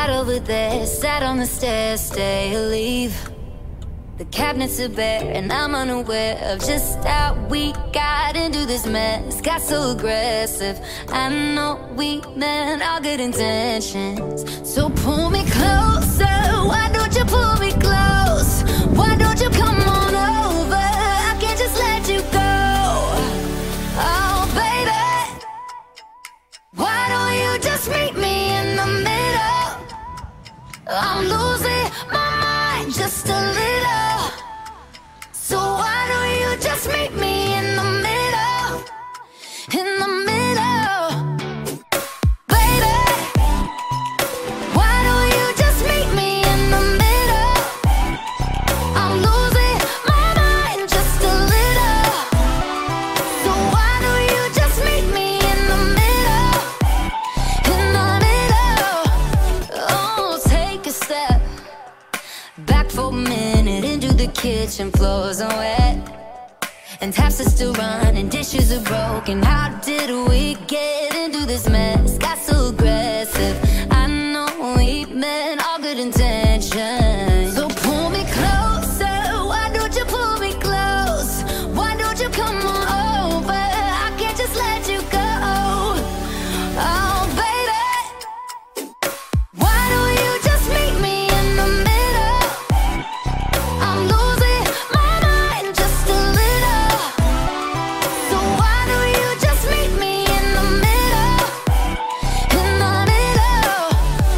Right over there, sat on the stairs, stay or leave. The cabinets are bare and I'm unaware of just how we got into this mess. Got so aggressive, I know we meant all good intentions. So pull me closer, why don't you pull me close? Why don't you come on over, I can't just let you go. Oh baby, why don't you just meet me in the middle? I'm losing my mind just a little. So why don't you just meet me in the middle? In the middle. Baby, why don't you just meet me in the middle? I'm losing my mind just a little. So why don't you just meet me in the middle? In the middle. Oh, take a step back for a minute into the kitchen, floors are wet and taps are still running, dishes are broken. How did we get into this mess? Got so aggressive, I know we meant all good intentions. So pull me closer, why don't you pull me close? Why don't you come on over, I can't just let you go. Oh baby, why don't you just meet me in the middle? I'm losing my mind just a little. So why don't you just meet me in the middle? In the middle.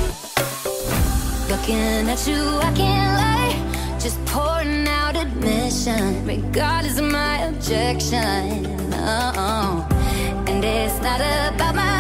Looking at you, I can't lie, just pouring out admission, regardless of my objection. Oh, and it's not about my